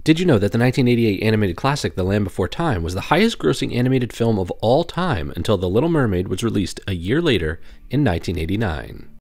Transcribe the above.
Did you know that the 1988 animated classic The Land Before Time was the highest grossing animated film of all time until The Little Mermaid was released a year later in 1989?